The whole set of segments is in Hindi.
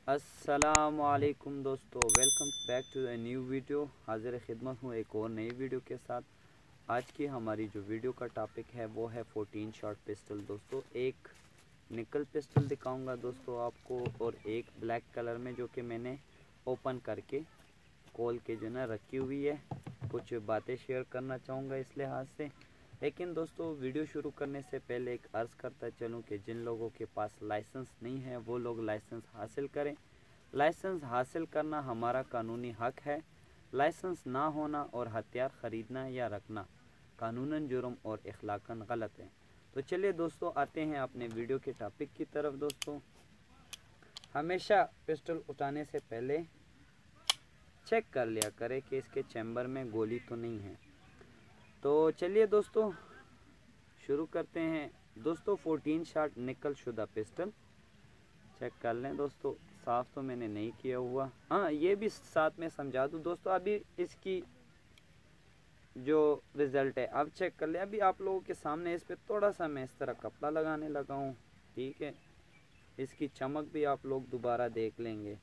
अस्सलामुअलैकुम दोस्तों, welcome back to the new video. हाजिर खिदमत हूँ एक और नई वीडियो के साथ। आज की हमारी जो वीडियो का टॉपिक है वो है 14 शॉट पिस्टल। दोस्तों एक निकल पिस्टल दिखाऊंगा दोस्तों आपको, और एक ब्लैक कलर में जो कि मैंने ओपन करके खोल के जो ना रखी हुई है। कुछ बातें शेयर करना चाहूँगा इस लिहाज से। लेकिन दोस्तों वीडियो शुरू करने से पहले एक अर्ज़ करता चलूँ कि जिन लोगों के पास लाइसेंस नहीं है वो लोग लाइसेंस हासिल करें। लाइसेंस हासिल करना हमारा कानूनी हक है। लाइसेंस ना होना और हथियार ख़रीदना या रखना कानूनन जुर्म और इखलाकन गलत है। तो चलिए दोस्तों आते हैं अपने वीडियो के टॉपिक की तरफ। दोस्तों हमेशा पिस्टल उठाने से पहले चेक कर लिया करें कि इसके चैम्बर में गोली तो नहीं है। तो चलिए दोस्तों शुरू करते हैं। दोस्तों 14 शॉट निकल शुदा पिस्टल चेक कर लें। दोस्तों साफ़ तो मैंने नहीं किया हुआ। हाँ, ये भी साथ में समझा दूँ दोस्तों, अभी इसकी जो रिज़ल्ट है अब चेक कर लें। अभी आप लोगों के सामने इस पर थोड़ा सा मैं इस तरह कपड़ा लगाने लगा हूँ, ठीक है। इसकी चमक भी आप लोग दोबारा देख लेंगे।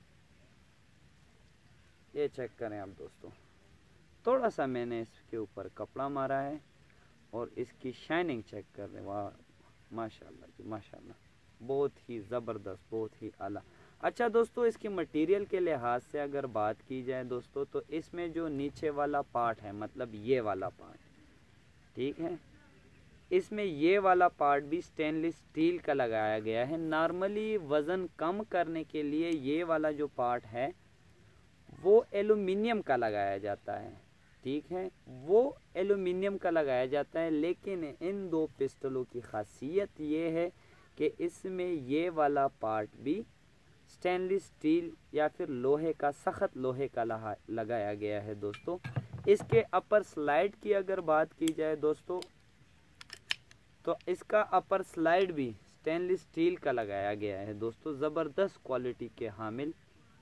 ये चेक करें आप दोस्तों, थोड़ा सा मैंने इसके ऊपर कपड़ा मारा है और इसकी शाइनिंग चेक कर रहे हैं। वाह माशाल्लाह जी माशाल्लाह, बहुत ही ज़बरदस्त, बहुत ही आला। अच्छा दोस्तों इसकी मटेरियल के लिहाज से अगर बात की जाए दोस्तों, तो इसमें जो नीचे वाला पार्ट है, मतलब ये वाला पार्ट, ठीक है, इसमें ये वाला पार्ट भी स्टेनलेस स्टील का लगाया गया है। नॉर्मली वज़न कम करने के लिए ये वाला जो पार्ट है वो एल्युमिनियम का लगाया जाता है, ठीक है, वो एल्युमिनियम का लगाया जाता है। लेकिन इन दो पिस्टलों की खासियत ये है कि इसमें ये वाला पार्ट भी स्टेनलेस स्टील या फिर लोहे का, सख्त लोहे का लगाया गया है। दोस्तों इसके अपर स्लाइड की अगर बात की जाए दोस्तों, तो इसका अपर स्लाइड भी स्टेनलेस स्टील का लगाया गया है। दोस्तों ज़बरदस्त क्वालिटी के हामिल,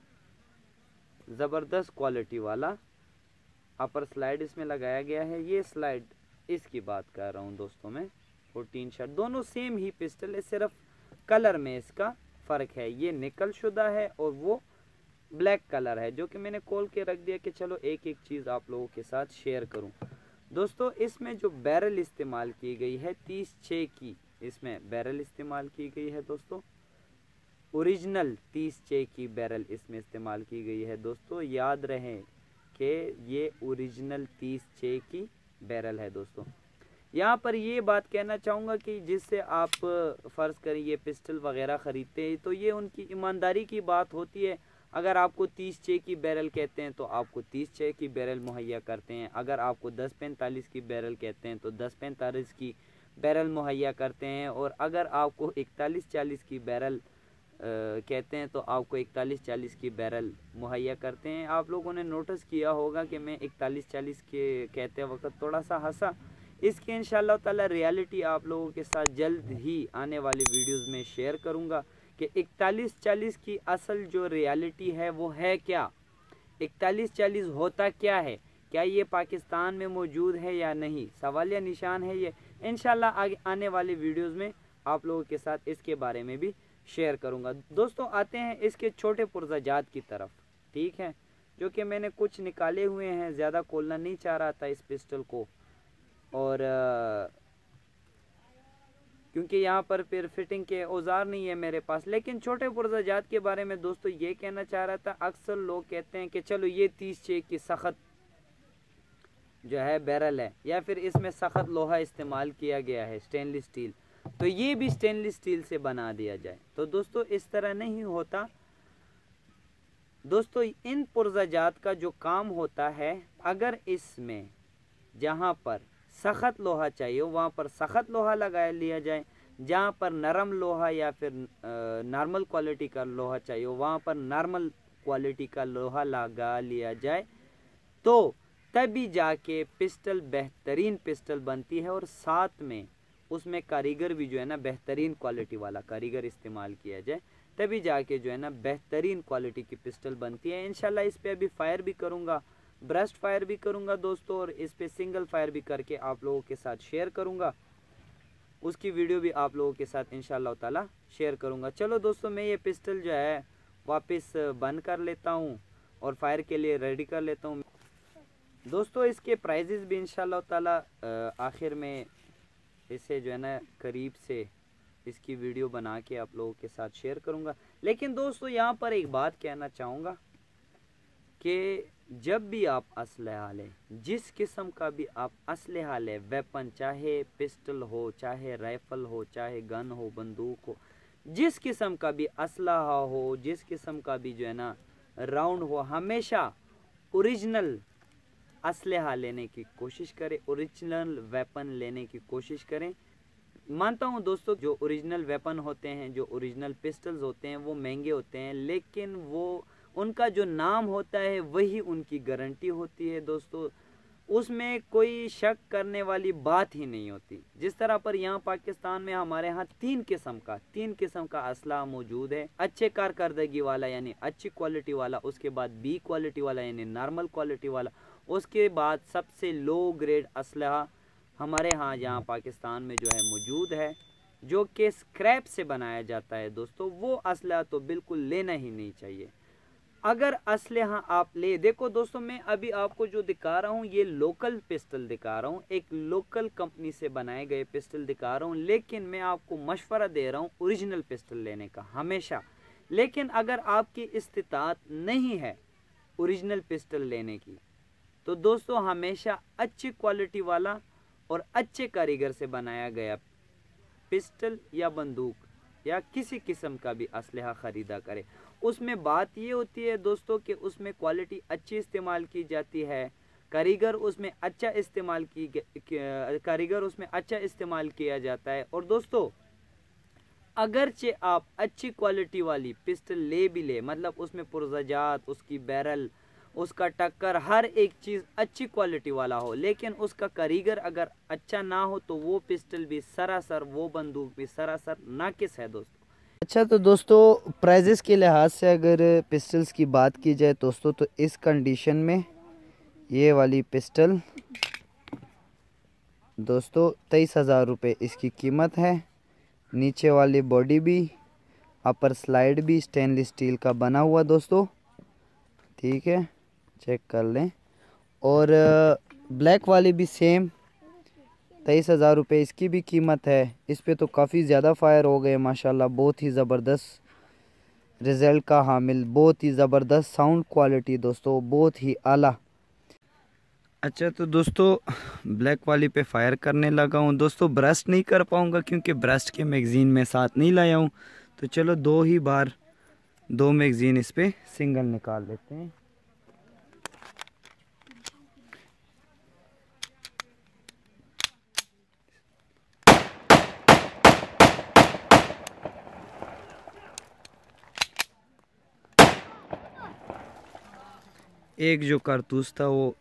ज़बरदस्त क्वालिटी वाला अपर स्लाइड इसमें लगाया गया है। ये स्लाइड इसकी बात कर रहा हूँ दोस्तों मैं। 14 शॉट दोनों सेम ही पिस्टल है, सिर्फ कलर में इसका फ़र्क है। ये निकल शुदा है और वो ब्लैक कलर है, जो कि मैंने खोल के रख दिया कि चलो एक एक चीज़ आप लोगों के साथ शेयर करूं। दोस्तों इसमें जो बैरल इस्तेमाल की गई है 36 की, इसमें बैरल इस्तेमाल की गई है दोस्तों। ओरिजिनल 36 की बैरल इसमें इस्तेमाल की गई है। दोस्तों याद रहे कि ये ओरिजिनल 36 की बैरल है। दोस्तों यहाँ पर ये बात कहना चाहूँगा कि जिससे आप फ़र्ज़ करें ये पिस्टल वगैरह ख़रीदते हैं, तो ये उनकी ईमानदारी की बात होती है। अगर आपको 36 की बैरल कहते हैं तो आपको 36 की बैरल मुहैया करते हैं। अगर आपको 1045 की बैरल कहते हैं तो 1045 की बैरल मुहैया करते हैं। और अगर आपको 4140 की बैरल कहते हैं तो आपको 4140 की बैरल मुहैया करते हैं। आप लोगों ने नोटिस किया होगा कि मैं 4140 के कहते वक्त थोड़ा सा हंसा। इसकी इंशाल्लाह ताला रियलिटी आप लोगों के साथ जल्द ही आने वाली वीडियोस में शेयर करूंगा कि 4140 की असल जो रियलिटी है वो है क्या, 4140 होता क्या है, क्या ये पाकिस्तान में मौजूद है या नहीं, सवालिया निशान है ये। इंशाल्लाह आगे आने वाली वीडियोस में आप लोगों के साथ इसके बारे में भी शेयर करूंगा। दोस्तों आते हैं इसके छोटे पुर्जाजात की तरफ, ठीक है, जो कि मैंने कुछ निकाले हुए हैं, ज़्यादा खोलना नहीं चाह रहा था इस पिस्टल को, और क्योंकि यहाँ पर फिर फिटिंग के औजार नहीं है मेरे पास। लेकिन छोटे पुर्जाजात के बारे में दोस्तों ये कहना चाह रहा था, अक्सर लोग कहते हैं कि चलो ये 36 की सख्त जो है बैरल है, या फिर इसमें सख्त लोहा इस्तेमाल किया गया है स्टेनलेस स्टील, तो ये भी स्टेनलेस स्टील से बना दिया जाए। तो दोस्तों इस तरह नहीं होता। दोस्तों इन पुर्जाजात का जो काम होता है, अगर इसमें जहाँ पर सख्त लोहा चाहिए वहाँ पर सख्त लोहा लगा लिया जाए, जहाँ पर नरम लोहा या फिर नॉर्मल क्वालिटी का लोहा चाहिए वहाँ पर नॉर्मल क्वालिटी का लोहा लगा लिया जाए, तो तभी जाके पिस्टल बेहतरीन पिस्टल बनती है। और साथ में उसमें कारीगर भी जो है ना बेहतरीन क्वालिटी वाला कारीगर इस्तेमाल किया जाए, तभी जाके जो है ना बेहतरीन क्वालिटी की पिस्टल बनती है। इंशाल्लाह इस पर अभी फायर भी करूँगा, ब्रस्ट फायर भी करूंगा दोस्तों, और इस पे सिंगल फायर भी करके आप लोगों के साथ शेयर करूंगा। उसकी वीडियो भी आप लोगों के साथ इंशाल्लाह ताला शेयर करूंगा। चलो दोस्तों मैं ये पिस्टल जो है वापस बंद कर लेता हूँ और फायर के लिए रेडी कर लेता हूँ। दोस्तों इसके प्राइजेस भी इंशाल्लाह ताला आखिर में इसे जो है ना करीब से इसकी वीडियो बना के आप लोगों के साथ शेयर करूँगा। लेकिन दोस्तों यहाँ पर एक बात कहना चाहूँगा कि जब भी आप असलहा लें, जिस किस्म का भी आप असलहा लें, वेपन चाहे पिस्टल हो, चाहे राइफ़ल हो, चाहे गन हो, बंदूक हो, जिस किस्म का भी असलहा हो, जिस किस्म का भी जो है ना राउंड हो, हमेशा ओरिजिनल असलहा लेने की कोशिश करें, ओरिजिनल वेपन लेने की कोशिश करें। मानता हूं दोस्तों जो ओरिजिनल वेपन होते हैं, जो ओरिजिनल पिस्टल्स होते हैं वो महंगे होते हैं, लेकिन वो उनका जो नाम होता है वही उनकी गारंटी होती है दोस्तों, उसमें कोई शक करने वाली बात ही नहीं होती। जिस तरह पर यहाँ पाकिस्तान में हमारे यहाँ तीन किस्म का असला मौजूद है, अच्छे कारकर्दगी वाला यानी अच्छी क्वालिटी वाला, उसके बाद बी क्वालिटी वाला यानी नॉर्मल क्वालिटी वाला, उसके बाद सबसे लो ग्रेड असलहा हमारे यहाँ पाकिस्तान में जो है मौजूद है, जो कि स्क्रैप से बनाया जाता है दोस्तों। वो असलहा तो बिल्कुल लेना ही नहीं चाहिए। अगर असलहा आप ले, देखो दोस्तों मैं अभी आपको जो दिखा रहा हूँ ये लोकल पिस्टल दिखा रहा हूँ, एक लोकल कंपनी से बनाए गए पिस्टल दिखा रहा हूँ, लेकिन मैं आपको मशवरा दे रहा हूँ ओरिजिनल पिस्टल लेने का हमेशा। लेकिन अगर आपकी इस्तिताअत नहीं है ओरिजिनल पिस्टल लेने की, तो दोस्तों हमेशा अच्छी क्वालिटी वाला और अच्छे कारीगर से बनाया गया पिस्टल या बंदूक या किसी किस्म का भी असलहा ख़रीदा करें। उसमें बात ये होती है दोस्तों कि उसमें क्वालिटी अच्छी इस्तेमाल की जाती है, कारीगर उसमें अच्छा इस्तेमाल किया जाता है। और दोस्तों अगरचे आप अच्छी क्वालिटी वाली पिस्टल ले भी ले, मतलब उसमें पुर्ज़ाजात, उसकी बैरल, उसका टक्कर, हर एक चीज़ अच्छी क्वालिटी वाला हो, लेकिन उसका कारीगर अगर अच्छा ना हो तो वो पिस्टल भी सरासर, वो बंदूक भी सरासर नाकिस है दोस्तों। अच्छा तो दोस्तों प्राइजेस के लिहाज से अगर पिस्टल्स की बात की जाए दोस्तों, तो इस कंडीशन में ये वाली पिस्टल दोस्तों 23,000 रुपये इसकी कीमत है। नीचे वाली बॉडी भी, अपर स्लाइड भी स्टेनलेस स्टील का बना हुआ दोस्तों, ठीक है, चेक कर लें। और ब्लैक वाली भी सेम 23,000 रुपये इसकी भी कीमत है। इस पे तो काफ़ी ज़्यादा फायर हो गए माशाल्लाह, बहुत ही ज़बरदस्त रिज़ल्ट का हामिल, बहुत ही ज़बरदस्त साउंड क्वालिटी दोस्तों, बहुत ही आला। अच्छा तो दोस्तों ब्लैक वाली पे फायर करने लगा हूँ दोस्तों। ब्रस्ट नहीं कर पाऊँगा क्योंकि ब्रस्ट के मैगज़ीन में साथ नहीं लाया हूँ, तो चलो दो मैगज़ीन इस पे सिंगल निकाल लेते हैं। एक जो कारतूस था वो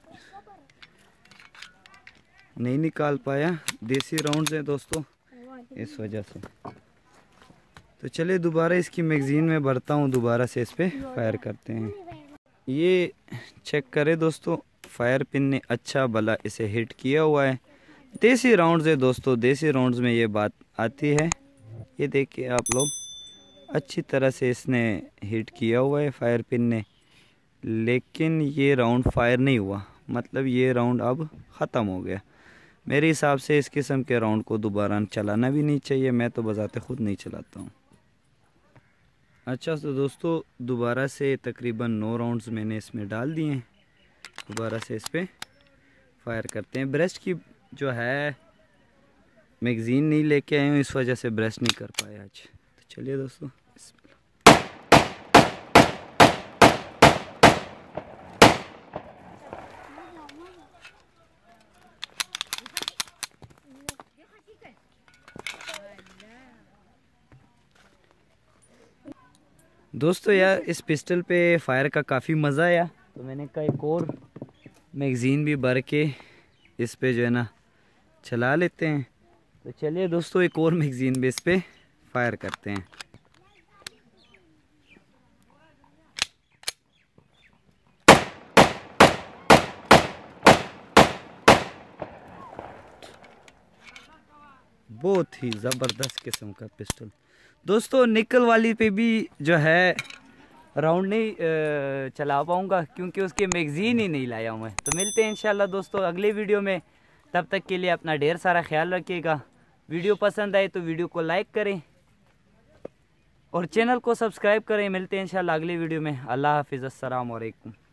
नहीं निकाल पाया, देसी राउंड्स हैं दोस्तों इस वजह से। तो चलिए दोबारा इसकी मैगज़ीन में भरता हूँ, दोबारा से इस पे फायर करते हैं। ये चेक करें दोस्तों, फायर पिन ने अच्छा भला इसे हिट किया हुआ है। देसी राउंड्स है दोस्तों, देसी राउंड्स में ये बात आती है। ये देखिए आप लोग, अच्छी तरह से इसने हिट किया हुआ है फायर पिन ने, लेकिन ये राउंड फायर नहीं हुआ, मतलब ये राउंड अब ख़त्म हो गया। मेरे हिसाब से इस किस्म के राउंड को दोबारा चलाना भी नहीं चाहिए, मैं तो बजाते खुद नहीं चलाता हूँ। अच्छा तो दोस्तों दोबारा से तकरीबन 9 राउंड्स मैंने इसमें डाल दिए हैं, दोबारा से इस पर फायर करते हैं। ब्रेस्ट की जो है मैगज़ीन नहीं लेके आए हूँ, इस वजह से ब्रेस्ट नहीं कर पाया आज। तो चलिए दोस्तों, दोस्तों यार इस पिस्टल पे फायर का काफ़ी मज़ा आया, तो मैंने कहा एक और मैगज़ीन भी भर के इस पे जो है ना चला लेते हैं। तो चलिए दोस्तों एक और मैगज़ीन भी इस पे फायर करते हैं। बहुत ही ज़बरदस्त किस्म का पिस्टल दोस्तों। निकल वाली पे भी जो है राउंड नहीं चला पाऊँगा क्योंकि उसके मैगज़ीन ही नहीं लाया हूँ मैं। तो मिलते हैं इंशाल्लाह दोस्तों अगले वीडियो में, तब तक के लिए अपना ढेर सारा ख्याल रखिएगा। वीडियो पसंद आए तो वीडियो को लाइक करें और चैनल को सब्सक्राइब करें। मिलते हैं इंशाल्लाह अगली वीडियो में। अल्लाह हाफिज़, अस्सलाम वालेकुम।